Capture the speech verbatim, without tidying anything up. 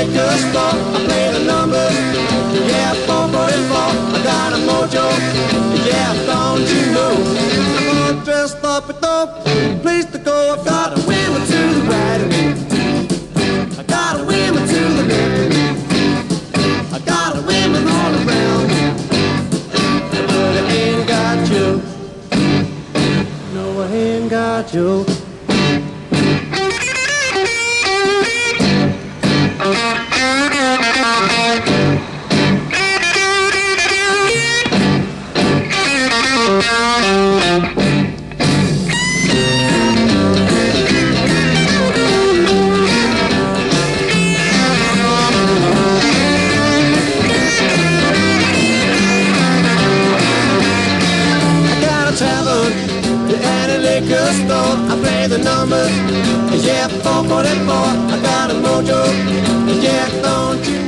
liquor store. I play the numbers, yeah, four forty-four. I got a mojo, yeah, don't you know? I'm all dressed up at the place to go. I've got a women to the right of me, I got a women to the left of me, I got a women all around, but I ain't got you. No, I ain't got you. I play the numbers, yeah, four forty-four. I got a mojo, yeah, don't you